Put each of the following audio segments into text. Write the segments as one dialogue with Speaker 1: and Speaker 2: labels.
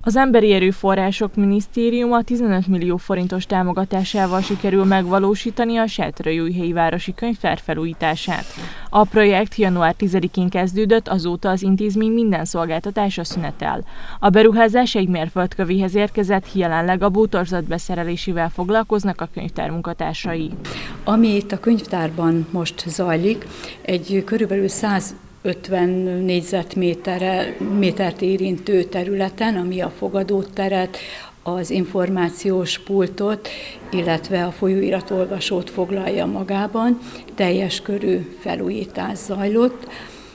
Speaker 1: Az Emberi Erőforrások Minisztériuma 15 millió forintos támogatásával sikerül megvalósítani a Sátradyújhelyi Városi Könyvtár felújítását. A projekt január 10-én kezdődött, azóta az intézmény minden szolgáltatása szünetel. A beruházás egy mérföldkövihez érkezett, jelenleg a bútorzat beszerelésével foglalkoznak a könyvtár munkatársai.
Speaker 2: Ami itt a könyvtárban most zajlik, egy körülbelül 150 négyzetmétert érintő területen, ami a fogadóteret, az információs pultot, illetve a folyóiratolvasót foglalja magában, teljes körű felújítás zajlott,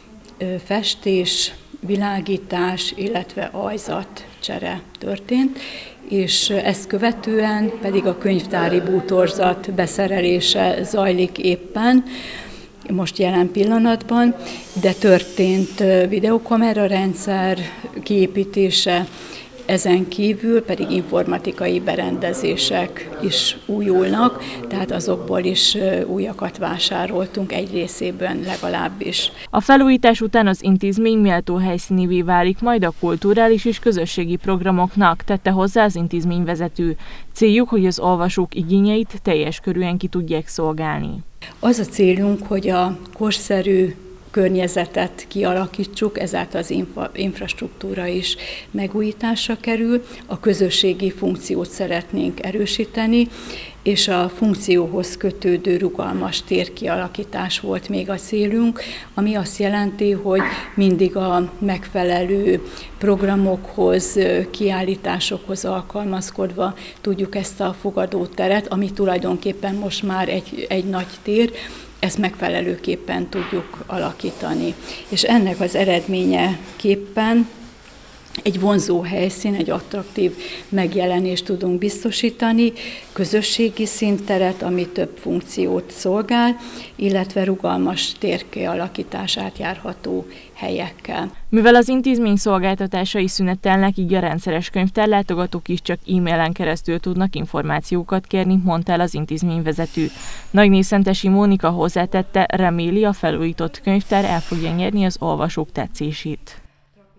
Speaker 2: festés, világítás, illetve ajzatcsere történt, és ezt követően pedig a könyvtári bútorzat beszerelése zajlik éppen, most jelen pillanatban, de történt videokamera rendszer kiépítése, ezen kívül pedig informatikai berendezések is újulnak, tehát azokból is újakat vásároltunk, egy részében legalábbis.
Speaker 1: A felújítás után az intézmény méltó helyszínévé válik majd a kulturális és közösségi programoknak, tette hozzá az intézményvezető. Céljuk, hogy az olvasók igényeit teljes körűen ki tudják szolgálni.
Speaker 2: Az a célunk, hogy a korszerű környezetet kialakítsuk, ezáltal az infrastruktúra is megújításra kerül, a közösségi funkciót szeretnénk erősíteni, és a funkcióhoz kötődő rugalmas térkialakítás volt még a célunk, ami azt jelenti, hogy mindig a megfelelő programokhoz, kiállításokhoz alkalmazkodva tudjuk ezt a fogadóteret, ami tulajdonképpen most már egy nagy tér, ezt megfelelőképpen tudjuk alakítani. És ennek az eredményeképpen egy vonzó helyszín, egy attraktív megjelenést tudunk biztosítani, közösségi színteret, ami több funkciót szolgál, illetve rugalmas térkialakítását járható helyekkel.
Speaker 1: Mivel az intézmény szolgáltatásai szünetelnek, így a rendszeres könyvtárlátogatók is csak e-mailen keresztül tudnak információkat kérni, mondta el az intézményvezető. Nagyné Szentesi Mónika hozzátette, reméli, a felújított könyvtár el fogja nyerni az olvasók tetszését.